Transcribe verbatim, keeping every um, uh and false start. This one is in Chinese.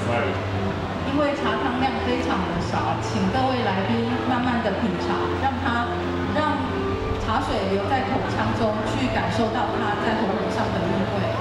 因为茶汤量非常的少，请各位来宾慢慢的品尝，让它让茶水留在口腔中，去感受到它在喉咙上的韵味。